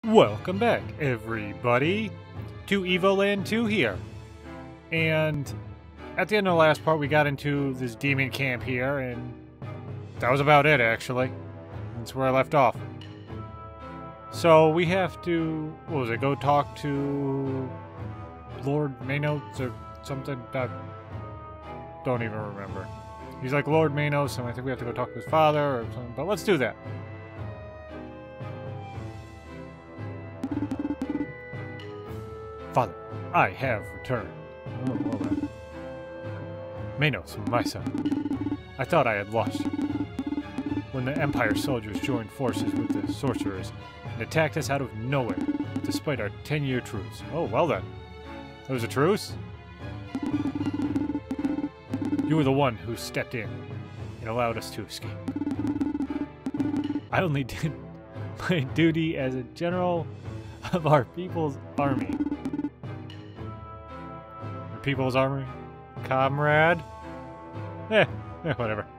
Welcome back, everybody, to Evoland 2 here. And at the end of the last part, we got into this demon camp here, and that was about it, actually. That's where I left off. So we have to, what was it, go talk to Lord Manos or something? I don't even remember. He's like Lord Manos, and I think we have to go talk to his father or something, but let's do that. Father, I have returned. Oh, well then. Manos, my son. I thought I had lost you. When the Empire soldiers joined forces with the sorcerers and attacked us out of nowhere, despite our 10-year truce. Oh, well then. There was a truce? You were the one who stepped in and allowed us to escape. I only did my duty as a general of our people's army. People's Army? Comrade? Whatever.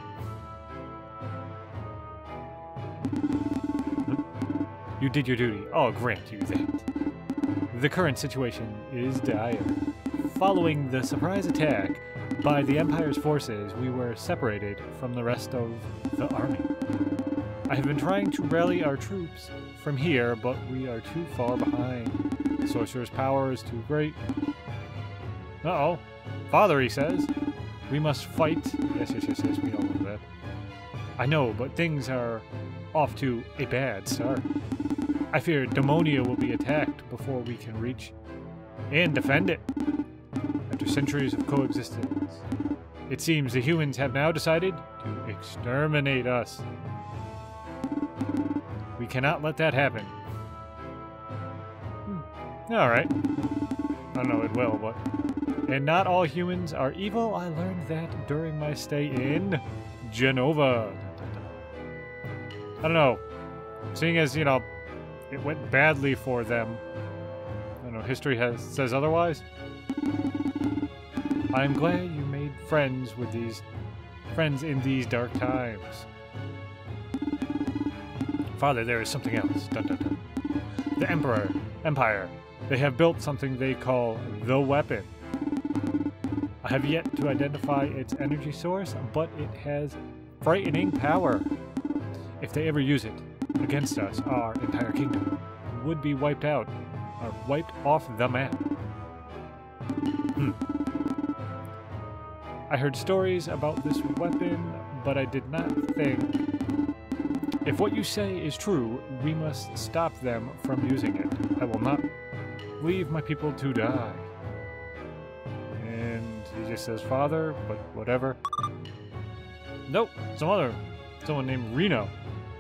You did your duty. I'll grant you that. The current situation is dire. Following the surprise attack by the Empire's forces, we were separated from the rest of the army. I have been trying to rally our troops from here, but we are too far behind. The sorcerer's power is too great. Uh-oh. Father, he says. We must fight. Yes, we all know that. I know, but things are off to a bad start. I fear Demonia will be attacked before we can reach and defend it. After centuries of coexistence, it seems the humans have now decided to exterminate us. We cannot let that happen. Alright. I don't know, it will, but... And not all humans are evil. I learned that during my stay in Genova. I don't know. Seeing as, you know, it went badly for them. I don't know, history says otherwise. I'm glad you made friends in these dark times. Father, there is something else. Dun, dun, dun. The Empire. They have built something they call the weapon. I have yet to identify its energy source, but it has frightening power. If they ever use it against us, our entire kingdom would be wiped out, or wiped off the map. I heard stories about this weapon, but I did not think. If what you say is true, we must stop them from using it. I will not leave my people to die. He just says father, but whatever. Nope, someone named Reno.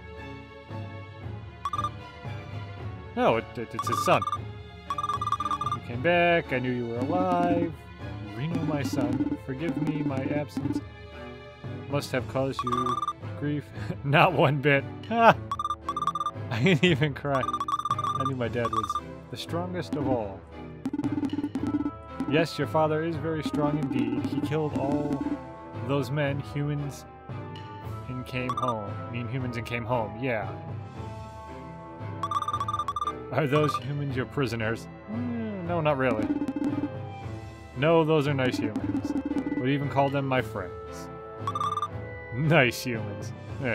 No, it's his son. You came back, I knew you were alive. Reno, my son, forgive me my absence. Must have caused you grief. Not one bit. I didn't even cry. I knew my dad was the strongest of all. Yes, your father is very strong indeed. He killed all those men, humans, and came home. Humans and came home, yeah. Are those humans your prisoners? No, not really. No, those are nice humans. Would even call them my friends. Nice humans.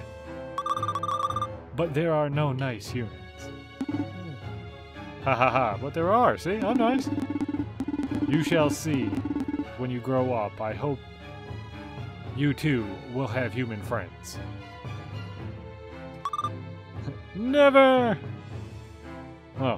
But there are no nice humans. Ha ha ha, but there are, see? I'm nice. You shall see when you grow up. I hope you too will have human friends. Never! Oh.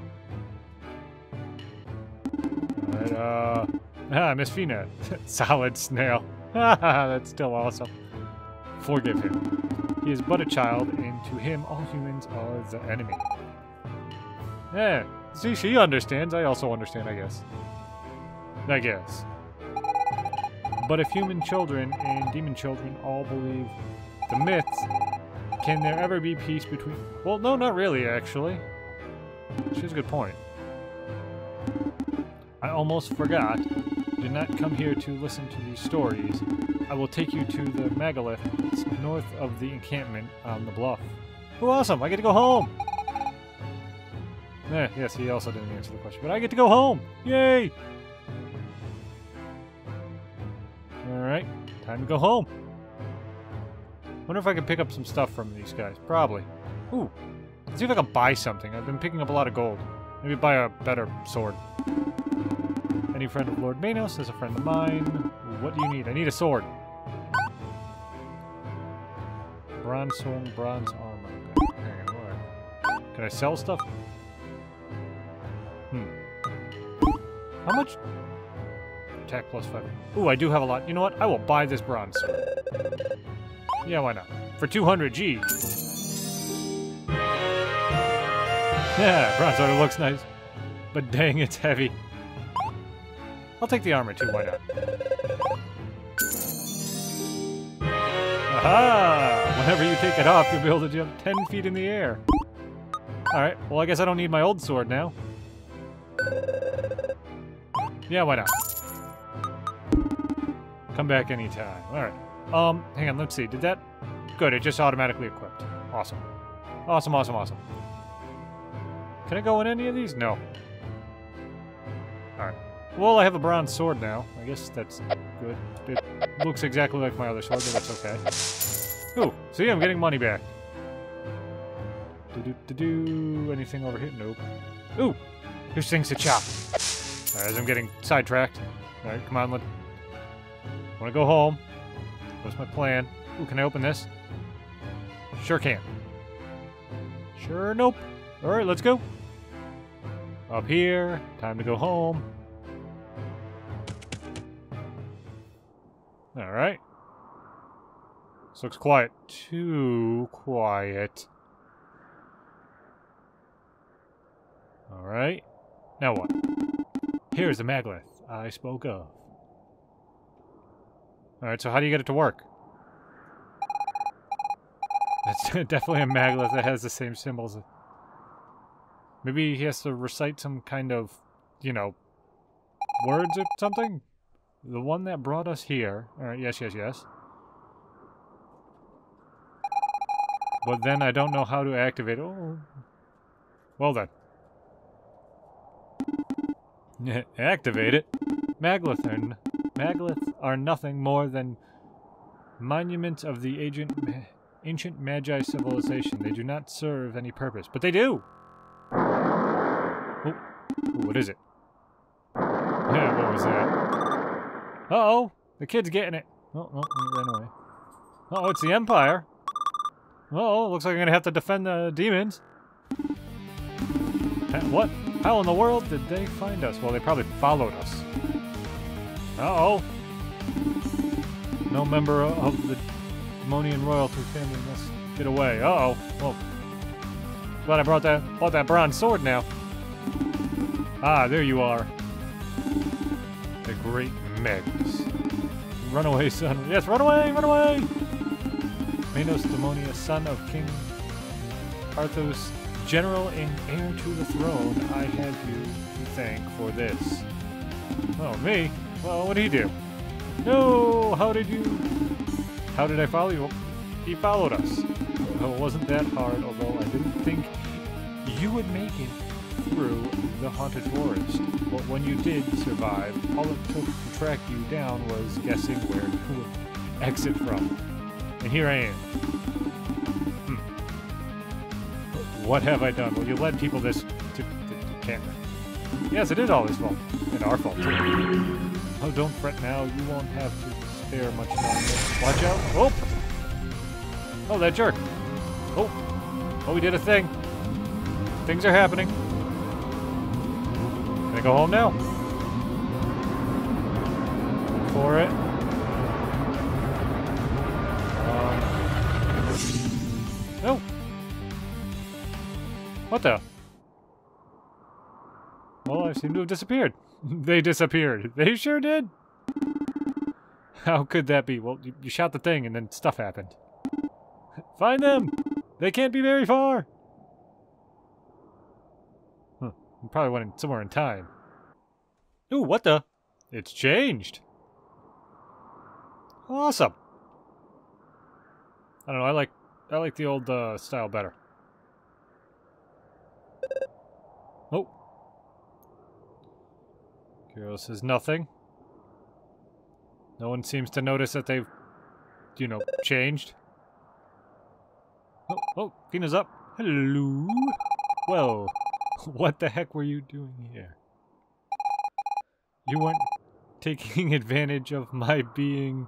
Alright, Miss Fina. Solid snail. That's still awesome. Forgive him. He is but a child, and to him all humans are the enemy. Yeah, see, she understands. I also understand, I guess. But if human children and demon children all believe the myths, can there ever be peace between... Well, no, not really, actually. She has a good point. I almost forgot. Do not come here to listen to these stories. I will take you to the megalith. It's north of the encampment on the bluff. Oh, awesome! I get to go home! Yes, he also didn't answer the question. But I get to go home! Yay! Alright, time to go home. Wonder if I can pick up some stuff from these guys. Probably. Ooh. Let's see if I can buy something. I've been picking up a lot of gold. Maybe buy a better sword. Any friend of Lord Manos is a friend of mine. What do you need? I need a sword. Bronze sword, bronze armor. Hang on, what? Can I sell stuff? How much? Attack plus 5. Ooh, I do have a lot. You know what? I will buy this bronze sword. Yeah, why not? For 200 G. Yeah, bronze sword looks nice. But dang, it's heavy. I'll take the armor too, why not? Aha! Whenever you take it off, you'll be able to jump 10 feet in the air. Alright, well I guess I don't need my old sword now. Yeah, why not? Come back anytime. Alright. Hang on, let's see. Did that... Good, it just automatically equipped. Awesome. Awesome, awesome, awesome. Can I go in any of these? No. Alright. Well, I have a bronze sword now. I guess that's good. It looks exactly like my other sword, but that's okay. Ooh, see, I'm getting money back. Anything over here? Nope. Ooh! Here's things to chop. Alright, as I'm getting sidetracked. Alright, come on, I wanna go home. What's my plan? Ooh, can I open this? Sure can. Sure, nope. Alright, let's go. Up here. Time to go home. Alright. This looks quiet. Too quiet. Alright. Now what? Here's the Maglev I spoke of. Alright, so how do you get it to work? That's definitely a Maglev that has the same symbols. Maybe he has to recite some kind of, you know, words or something? The one that brought us here. Alright, yes, yes, yes. But then I don't know how to activate it. Oh. Well then. Activate it? Magleths are nothing more than monuments of the ancient Magi civilization. They do not serve any purpose, but they do! Oh. Ooh, what is it? Yeah, what was that? Uh-oh! The kid's getting it! Oh, no, he ran away. Uh-oh, it's the Empire! Uh-oh, looks like I'm gonna have to defend the demons. What? How in the world did they find us? Well, they probably followed us. Uh-oh. No member of the Demonian royalty family must get away. Uh-oh. Well, glad I bought that bronze sword now. Ah, there you are. The great Megs. Run away, son. Yes, run away, run away! Manos Demonia, son of King Arthos, general and heir to the throne, I have you to thank for this. Oh, me? Well, what did he do? No! How did I follow you? He followed us. Well, it wasn't that hard, although I didn't think you would make it through the haunted forest. But when you did survive, all it took to track you down was guessing where to exit from. And here I am. What have I done? Well, you led people to camera. Yes, it is all his fault. And our fault, too. Oh, don't fret now. You won't have to spare much longer. Watch out. Oh! Oh, that jerk. Oh. Oh, we did a thing. Things are happening. Can I go home now? For it. No. What the? Well, I seem to have disappeared. They disappeared. They sure did. How could that be? Well, you shot the thing and then stuff happened. Find them! They can't be very far! Huh. You probably went in somewhere in time. Ooh, what the? It's changed. Awesome. I don't know, I like the old style better. Oh. Kiro says nothing. No one seems to notice that they've, you know, changed. Oh, Fina's up. Hello. Well, what the heck were you doing here? You weren't taking advantage of my being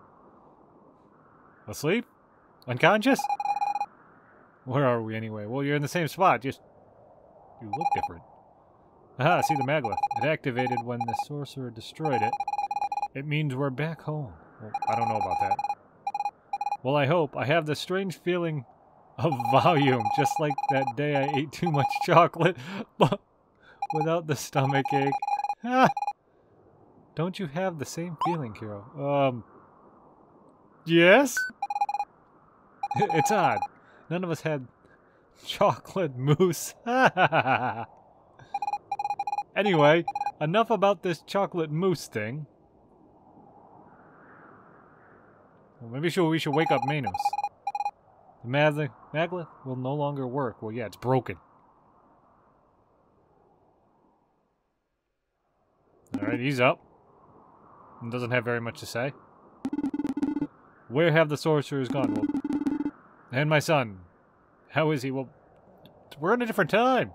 asleep? Unconscious? Where are we anyway? Well, you're in the same spot, just you look different. Aha, see the maglet. It activated when the sorcerer destroyed it. It means we're back home. Well, I don't know about that. Well, I hope. I have this strange feeling of volume, just like that day I ate too much chocolate, but without the stomach ache. Ah! Don't you have the same feeling, Kiro? Yes? It's odd. None of us had chocolate mousse. Anyway, enough about this chocolate mousse thing. Well, maybe we should wake up Manos. The maglet will no longer work. Well, yeah, it's broken. Alright, he's up. And doesn't have very much to say. Where have the sorcerers gone? Well, and my son. How is he? Well, we're in a different time.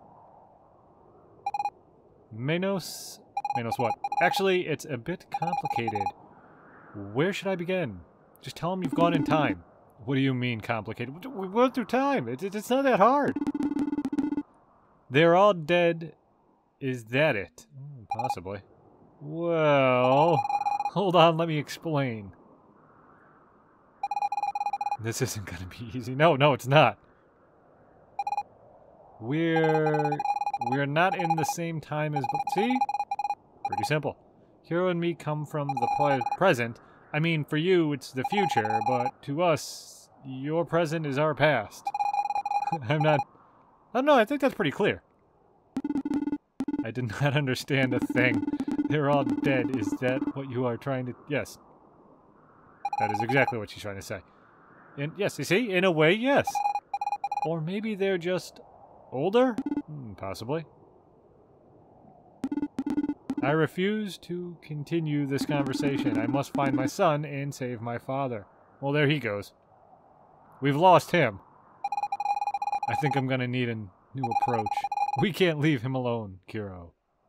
Manos what? Actually, it's a bit complicated. Where should I begin? Just tell him you've gone in time. What do you mean complicated? We went through time. It's not that hard. They're all dead. Is that it? Possibly. Well, hold on, let me explain. This isn't gonna be easy. No, it's not. We're not in the same time as... See? Pretty simple. Hero and me come from the present. I mean, for you, it's the future, but to us, your present is our past. I don't know, I think that's pretty clear. I did not understand a thing. They're all dead. Is that what you are trying to... Yes. That is exactly what she's trying to say. And yes, you see? In a way, yes. Or maybe they're just older? Possibly. I refuse to continue this conversation. I must find my son and save my father. Well, there he goes. We've lost him. I think I'm gonna need a new approach. We can't leave him alone, Kiro.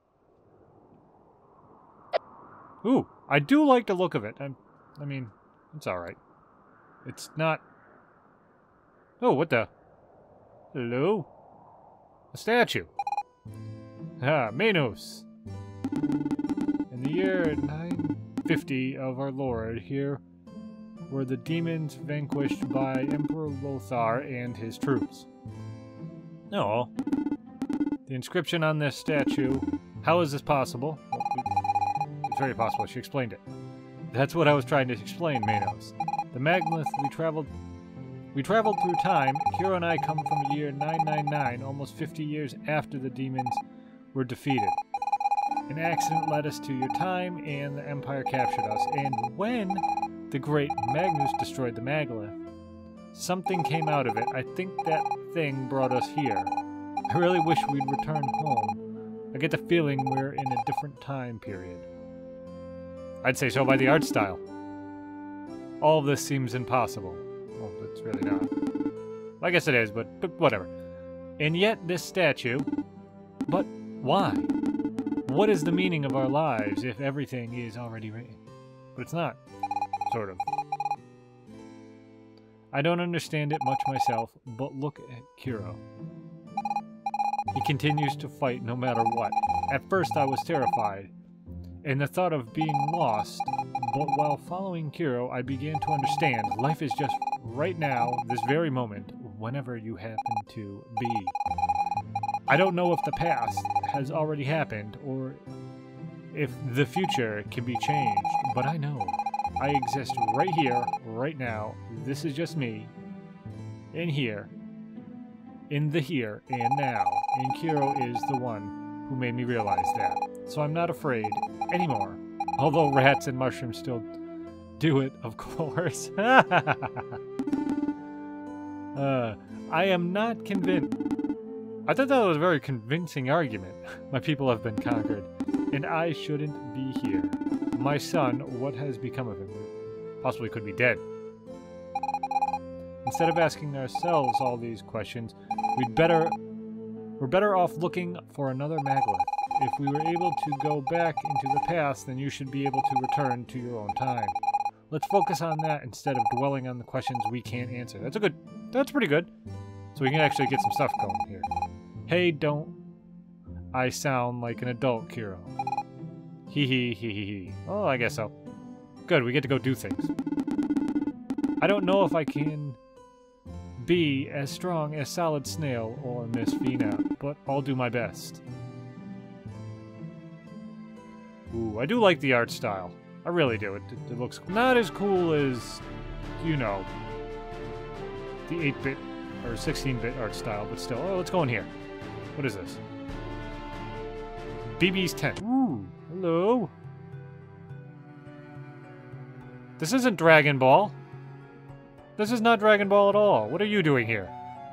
Ooh, I do like the look of it. I mean, it's alright. It's not... Oh, what the... Hello? A statue. Ah, Manos. In the year 950 of our Lord, here were the demons vanquished by Emperor Lothar and his troops. Oh. The inscription on this statue... How is this possible? It's very possible. She explained it. That's what I was trying to explain, Manos. The Magnus we traveled through time. Hero and I come from the year 999, almost 50 years after the demons were defeated. An accident led us to your time, and the Empire captured us. And when the great Magnus destroyed the Magolith, something came out of it. I think that thing brought us here. I really wish we'd returned home. I get the feeling we're in a different time period. I'd say so by the art style. All of this seems impossible. Well, it's really not. I guess it is, but whatever. And yet this statue... But why? What is the meaning of our lives if everything is already written? But it's not. Sort of. I don't understand it much myself, but look at Kiro. He continues to fight no matter what. At first I was terrified, and the thought of being lost, but while following Kiro, I began to understand life is just right now, this very moment, whenever you happen to be. I don't know if the past has already happened, or if the future can be changed, but I know I exist right here, right now. This is just me, in here, in the here and now, and Kiro is the one who made me realize that. So I'm not afraid anymore. Although rats and mushrooms still do it, of course. I am not convinced. I thought that was a very convincing argument. My people have been conquered, and I shouldn't be here. My son, what has become of him? Possibly could be dead. Instead of asking ourselves all these questions, we're better off looking for another maglet. If we were able to go back into the past, then you should be able to return to your own time. Let's focus on that instead of dwelling on the questions we can't answer. That's pretty good. So we can actually get some stuff going here. Hey, don't I sound like an adult, Kiro? Hee hee hee hee hee. Oh, I guess so. Good, we get to go do things. I don't know if I can be as strong as Solid Snail or Miss Fina, but I'll do my best. Ooh, I do like the art style. I really do. It looks not as cool as, you know, the 8-bit or 16-bit art style, but still. Oh, let's go in here. What is this? BB's tent. Ooh, hello. This isn't Dragon Ball. This is not Dragon Ball at all. What are you doing here?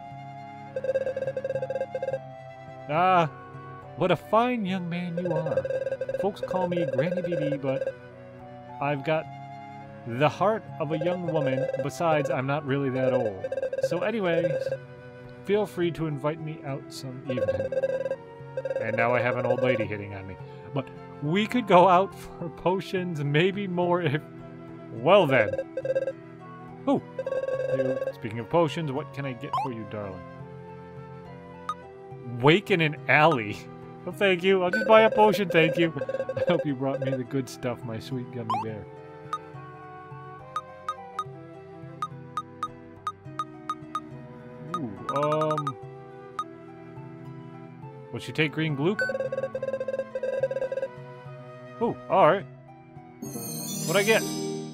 Ah, what a fine young man you are. Folks call me Granny BB, but I've got the heart of a young woman. Besides, I'm not really that old. So anyways, feel free to invite me out some evening. And now I have an old lady hitting on me. But we could go out for potions, maybe more if... Well then. Oh, speaking of potions, what can I get for you, darling? Wake in an alley. Oh, thank you. I'll just buy a potion, thank you. I hope you brought me the good stuff, my sweet gummy bear. Ooh, will she take green gloop? Oh, alright. What'd I get?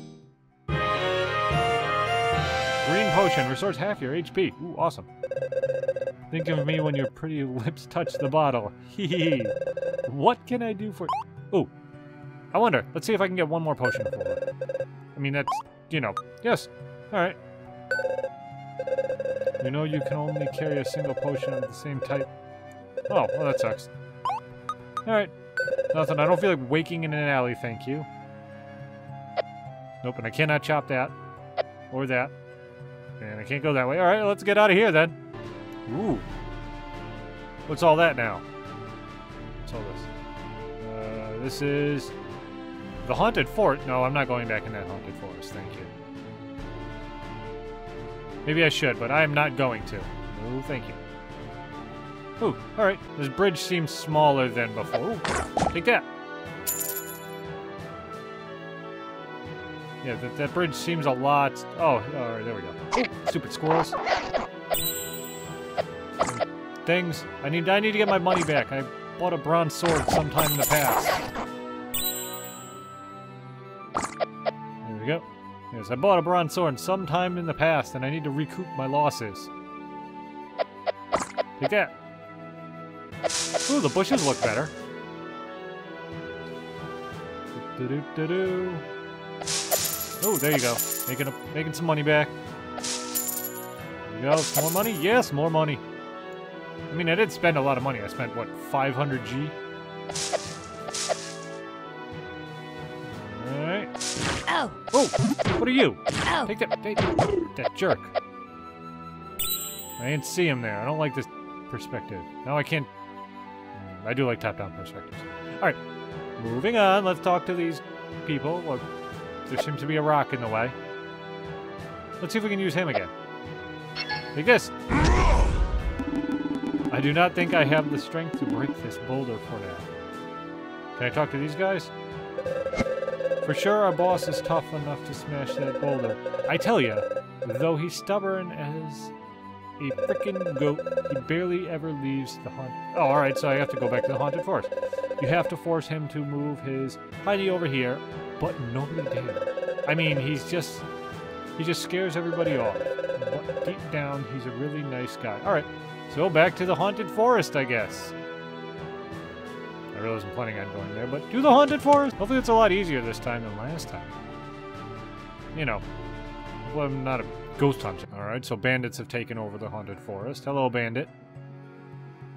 Green potion restores half your HP. Ooh, awesome. Think of me when your pretty lips touch the bottle. Hee. What can I do for... Ooh. I wonder. Let's see if I can get one more potion for her. I mean, that's, you know... Yes. Alright. You know you can only carry a single potion of the same type. Oh, well that sucks. Alright. Nothing. I don't feel like waking in an alley, thank you. Nope, and I cannot chop that. Or that. And I can't go that way. Alright, let's get out of here then. Ooh. What's all that now? What's all this? This is... The Haunted Fort? No, I'm not going back in that Haunted Forest, thank you. Maybe I should, but I am not going to. No, thank you. Ooh, alright. This bridge seems smaller than before. Ooh, take that! Yeah, that bridge seems a lot... Oh, alright, there we go. Ooh, stupid squirrels. Things. I need to get my money back. I bought a bronze sword sometime in the past. There we go. Yes, I bought a bronze sword sometime in the past, and I need to recoup my losses. Take that. Ooh, the bushes look better. Oh, there you go. Making some money back. There you go. More money? Yes, more money. I mean, I did spend a lot of money. I spent, what, 500 G? Alright. Oh! Oh! What are you? Oh! Take that jerk. I didn't see him there. I don't like this perspective. Now I can't... I do like top-down perspectives. Alright. Moving on. Let's talk to these people. Look, there seems to be a rock in the way. Let's see if we can use him again. Take this! I do not think I have the strength to break this boulder for now. Can I talk to these guys? For sure our boss is tough enough to smash that boulder. I tell ya, though he's stubborn as a frickin' goat, he barely ever leaves the haunt... Oh, alright, so I have to go back to the Haunted Forest. You have to force him to move his Heidi over here, but nobody dare. I mean, he just scares everybody off. But deep down, he's a really nice guy. Alright. So back to the Haunted Forest, I guess. I really wasn't planning on going there, but to the Haunted Forest! Hopefully it's a lot easier this time than last time. You know, well, I'm not a ghost hunter. Alright, so bandits have taken over the Haunted Forest. Hello, bandit.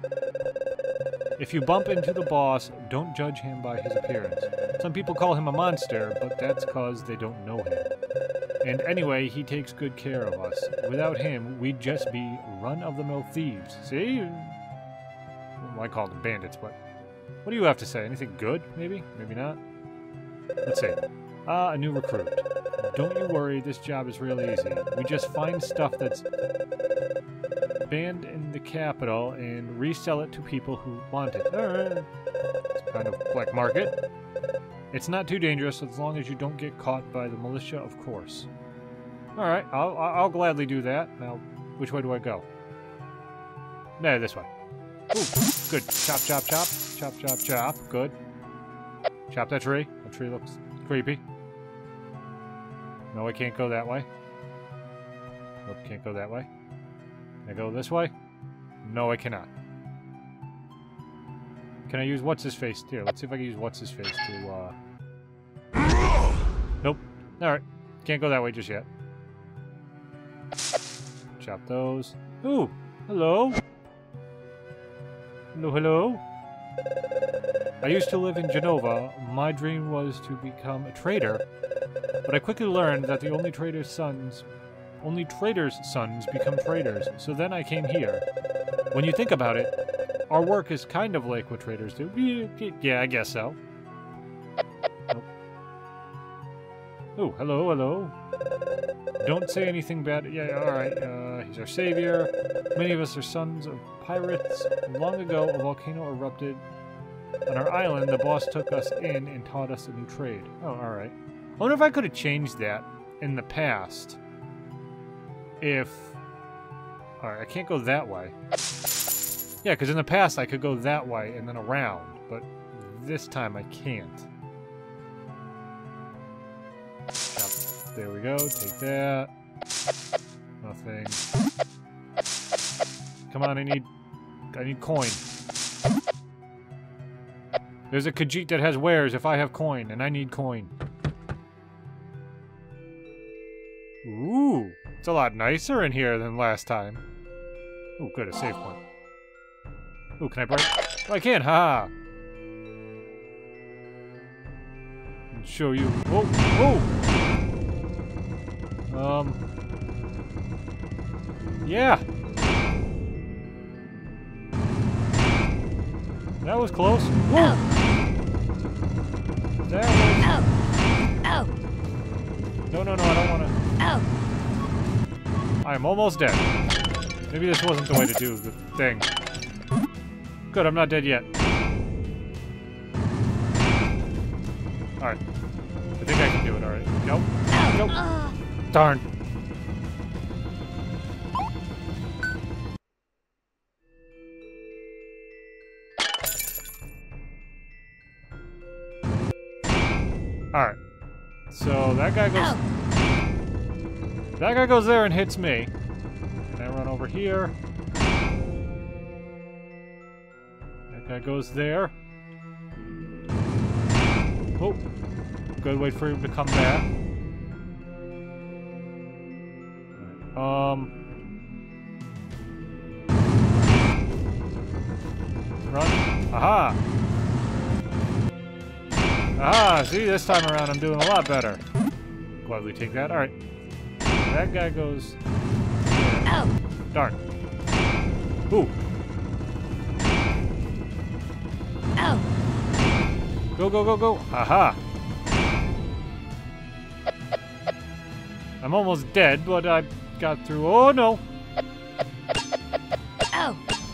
If you bump into the boss, don't judge him by his appearance. Some people call him a monster, but that's cause they don't know him. And anyway, he takes good care of us. Without him, we'd just be run-of-the-mill thieves. See? Well, I call them bandits, but... What do you have to say? Anything good, maybe? Maybe not? Let's see. A new recruit. Don't you worry, this job is real easy. We just find stuff that's banned in the capital and resell it to people who want it. It's kind of black market. It's not too dangerous as long as you don't get caught by the militia, of course. Alright, I'll gladly do that. Now, which way do I go? No, this way. Ooh, good. Chop, chop, chop. Chop, chop, chop. Good. Chop that tree. That tree looks creepy. No, I can't go that way. Nope, can't go that way. Can I go this way? No, I cannot. Can I use what's-his-face? Here, let's see if I can use what's-his-face to, Nope. Alright. Can't go that way just yet. Chop those. Ooh! Hello! Hello, hello? I used to live in Genova. My dream was to become a trader, but I quickly learned that the only traders' sons become traders, so then I came here. When you think about it, our work is kind of like what traders do. Yeah, I guess so. Nope. Oh, hello, hello. Don't say anything bad. Yeah, alright. He's our savior. Many of us are sons of pirates. Long ago, a volcano erupted on our island. The boss took us in and taught us a new trade. Oh, alright. I wonder if I could have changed that in the past. If... Alright, I can't go that way. Yeah, because in the past I could go that way and then around, but this time I can't. Yep. There we go, take that. Nothing. Come on, I need coin. There's a Khajiit that has wares if I have coin, and I need coin. Ooh, it's a lot nicer in here than last time. Oh, good, a save point. Ooh, can I break? Oh, I can, haha! I'll show you. Oh, oh! Yeah! That was close. Whoa! That was... Ow! No, no, no, I don't want to... Ow! I am almost dead. Maybe this wasn't the way to do the thing. Good, I'm not dead yet. Alright. I think I can do it, alright. Nope. Nope. Darn. Alright. So that guy goes... That guy goes there and hits me. And I run over here. That guy goes there. Oh. Good, wait for him to come back. Run. Aha! Ah, see, this time around I'm doing a lot better. Gladly take that. Alright. That guy goes... Ow! Darn. Ooh. Ow! Go, go, go, go! Aha! I'm almost dead, but I got through. Oh, no! Ow!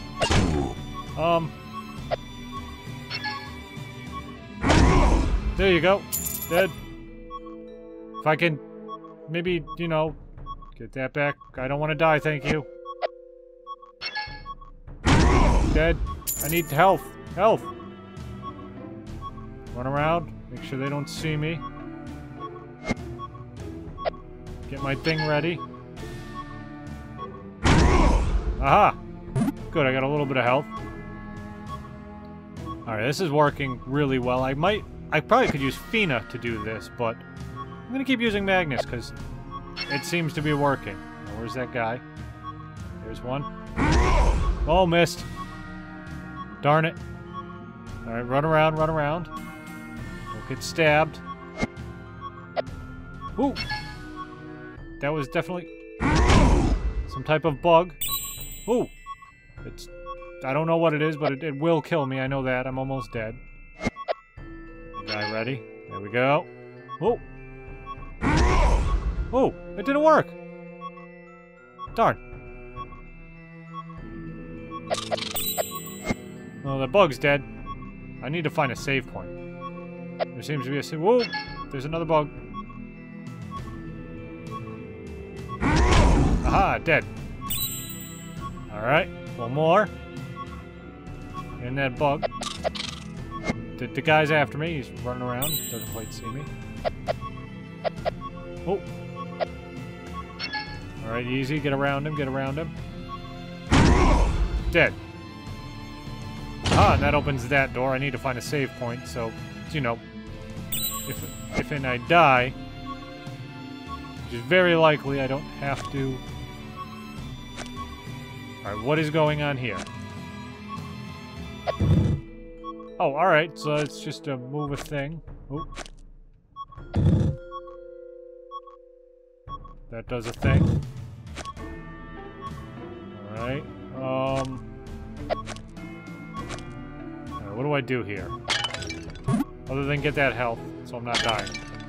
There you go. Dead. If I can maybe, you know, get that back. I don't want to die, thank you. Dead. I need health. Health. Run around. Make sure they don't see me. Get my thing ready. Aha! Good, I got a little bit of health. Alright, this is working really well. I probably could use Fina to do this, but I'm gonna keep using Magnus, because it seems to be working. Now, where's that guy? There's one. Oh, missed. Darn it. Alright, run around, run around. Don't get stabbed. Ooh! That was definitely some type of bug. Ooh! It's... I don't know what it is, but it will kill me. I know that. I'm almost dead. Guy ready? There we go. Oh! Oh! It didn't work! Darn. Oh, the bug's dead. I need to find a save point. There seems to be a save... Whoa! There's another bug. Aha! Dead. Alright. One more. And that bug. The guy's after me. He's running around. Doesn't quite see me. Oh! Alright, easy. Get around him. Get around him. Dead. Ah, and that opens that door. I need to find a save point, so, you know, if and I die, which is very likely, I don't have to. Alright, what is going on here? Oh, alright, so it's just a move a thing. Oh. That does a thing. Alright, what do I do here? Other than get that health, so I'm not dying.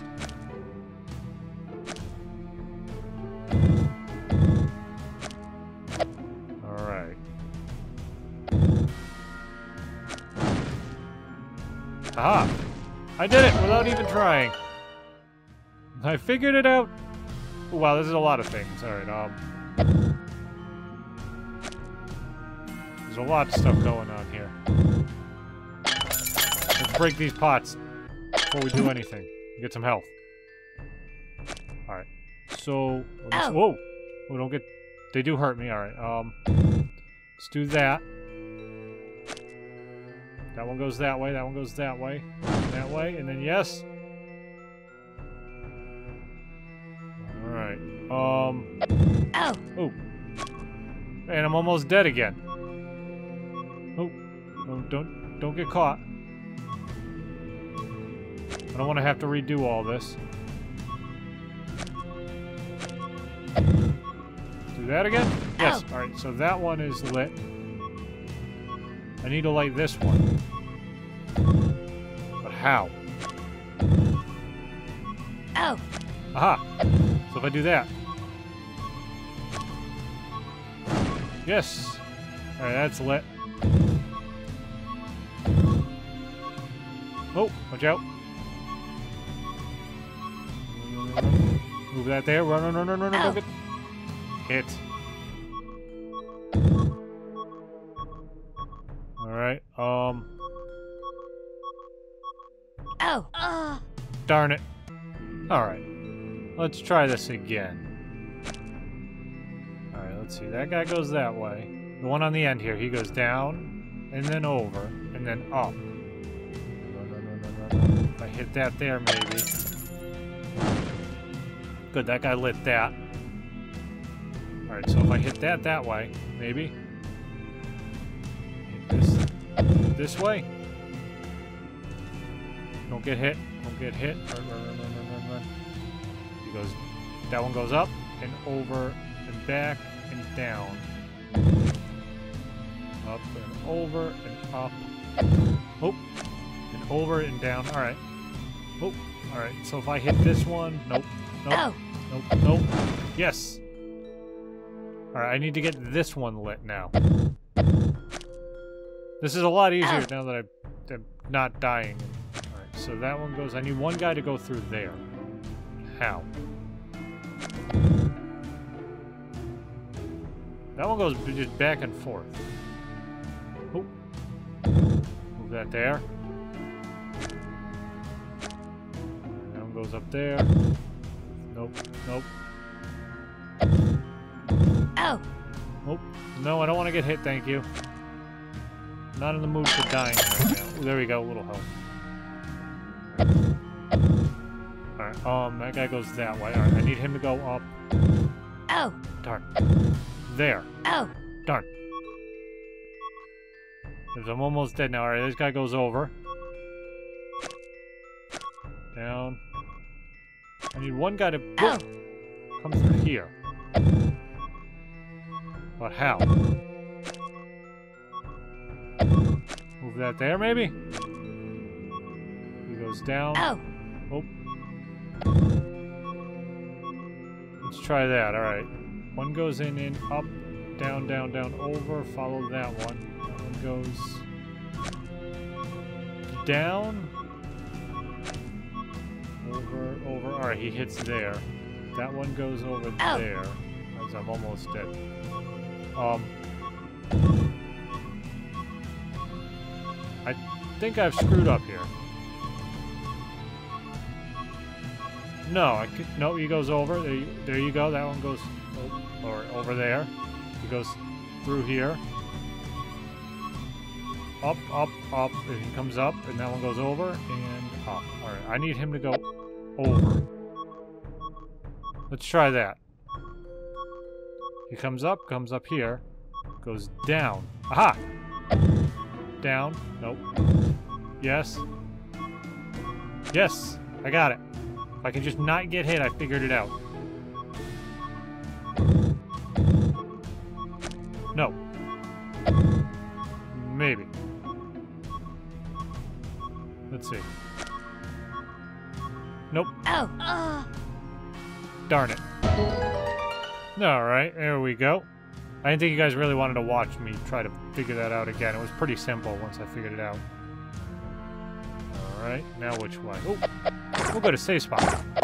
Alright. Aha! I did it without even trying! I figured it out! Oh, wow, this is a lot of things. Alright, there's a lot of stuff going on here. Let's break these pots before we do anything. Get some health. Alright. So, whoa! Oh, don't get... They do hurt me. Alright, let's do that. That one goes that way, that one goes that way. That way, and then yes! Alright, Oh! Oh! And I'm almost dead again. Oh! No, don't get caught. I don't want to have to redo all this. Do that again? Yes. Oh. Alright, so that one is lit. I need to light this one. But how? Oh! Aha! So if I do that. Yes! Alright, that's lit. Oh, watch out. Move that there. Run, don't get hit. Alright, Oh! darn it. Alright. Let's try this again. Alright, let's see. That guy goes that way. The one on the end here, he goes down, and then over, and then up. No. If I hit that there, maybe. Good, that guy lit that. Alright, so if I hit that way, maybe. Hit this way. Don't get hit. Don't get hit. Run. He goes, that one goes up, and over, and back, and down. Up, and over, and up. Oh! And over, and down. Alright. Oh! Alright, so if I hit this one... Nope. Oh. Nope. Yes! Alright, I need to get this one lit now. This is a lot easier now that I'm not dying. Alright, so that one goes... I need one guy to go through there. How? That one goes just back and forth. Oh. Move that there. That one goes up there. Nope. Oh! Nope. No, I don't want to get hit, thank you. Not in the mood for dying right now. Ooh, there we go, a little help. Alright, that guy goes that way. Alright, I need him to go up. Oh! Darn. There. Oh! Darn. I'm almost dead now. Alright, this guy goes over. Down. I need one guy to come through here. But how? Move that there, maybe? He goes down. Oh. Let's try that. Alright. One goes in, up, down, down, down, over. Follow that one. That one goes down. Over. Alright, he hits there. That one goes over there. As I'm almost dead. I think I've screwed up here. No, no, he goes over. There you go. That one goes over there. He goes through here. Up, and he comes up, and that one goes over and up. Alright, I need him to go over. Let's try that. He comes up here, goes down. Aha! Down. Nope. Yes. Yes! I got it. If I can just not get hit, I figured it out. No. Maybe. Let's see. Nope. Darn it. Alright, there we go. I didn't think you guys really wanted to watch me try to figure that out again. It was pretty simple once I figured it out. Alright, now which way? Oh, we'll go to safe spot.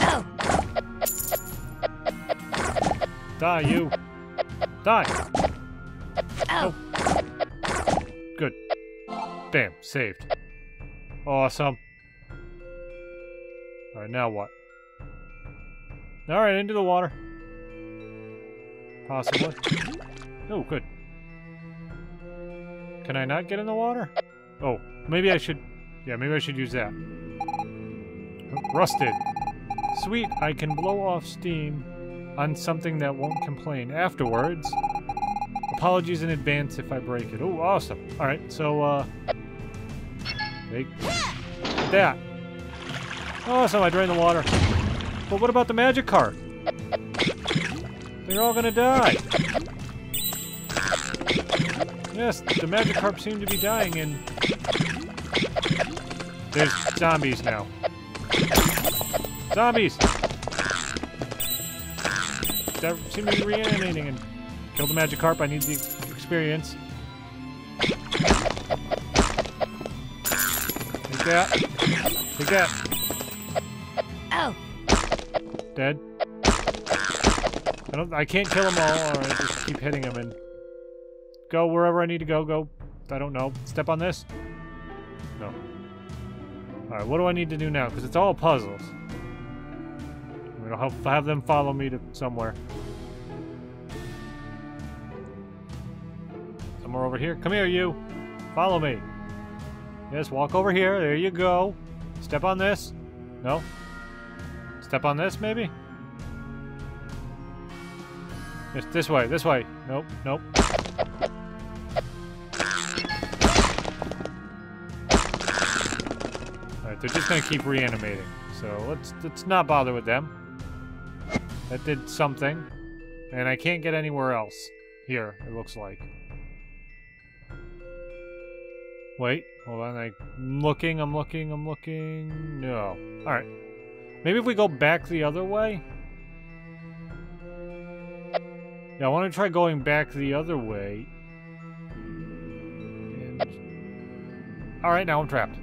Die, you. Die. Oh. Good. Bam, saved. Awesome. Alright, now what? Alright, into the water. Possibly. Oh, good. Can I not get in the water? Oh, maybe I should... Yeah, maybe I should use that. Rusted. Sweet, I can blow off steam on something that won't complain afterwards. Apologies in advance if I break it. Oh, awesome. Alright, so, take that. Awesome, I drained the water. But what about the magic cart? They're all gonna die. Yes, the magic carp seem to be dying, and there's zombies now. Zombies! That seem to be reanimating and kill the magic carp. I need the experience. Take that. Take that. Oh. Dead. I can't kill them all, or I just keep hitting them and go wherever I need to go. Go. I don't know. Step on this? No. Alright, what do I need to do now? Because it's all puzzles. I'm gonna have them follow me to somewhere. Somewhere over here. Come here, you. Follow me. Yes, walk over here. There you go. Step on this. No? Step on this, maybe? Yes, this way, this way. Nope, nope. Alright, they're just gonna keep reanimating. So let's not bother with them. That did something. And I can't get anywhere else. Here, it looks like. Wait, hold on. I'm looking. No. Alright. Maybe if we go back the other way? Yeah, I want to try going back the other way. Alright, now I'm trapped.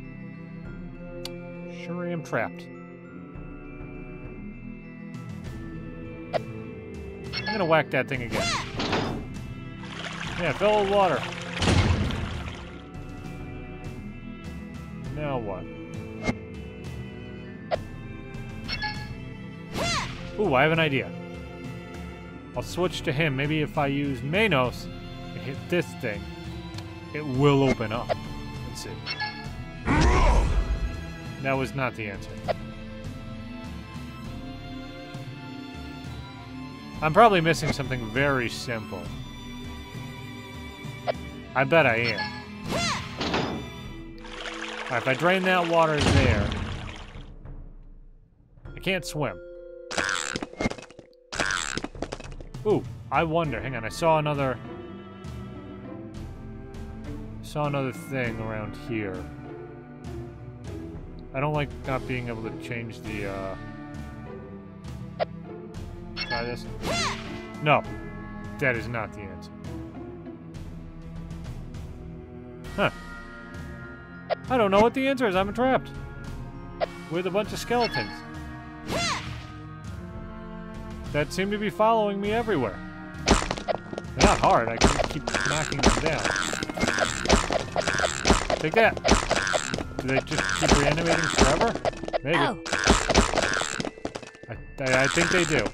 Sure am trapped. I'm gonna whack that thing again. Yeah, fill with water. Now what? Ooh, I have an idea. I'll switch to him. Maybe if I use Manos and hit this thing, it will open up. Let's see. That was not the answer. I'm probably missing something very simple. I bet I am. Alright, if I drain that water there... I can't swim. Ooh, I wonder. Hang on, I saw another thing around here. I don't like not being able to change the, Try this. No. That is not the answer. Huh. I don't know what the answer is. I'm trapped. With a bunch of skeletons. That seem to be following me everywhere. They're not hard. I can keep knocking them down. Take that. Do they just keep reanimating forever? Maybe. Oh. I think they do.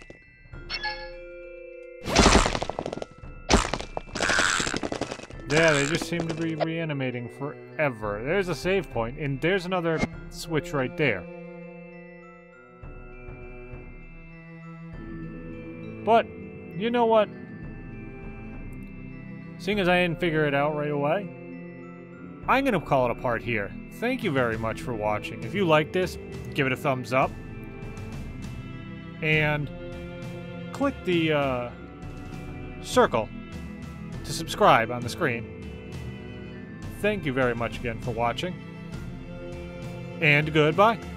Yeah, they just seem to be reanimating forever. There's a save point, and there's another switch right there. But, you know what? Seeing as I didn't figure it out right away, I'm going to call it a part here. Thank you very much for watching. If you like this, give it a thumbs up. And click the circle to subscribe on the screen. Thank you very much again for watching. And goodbye.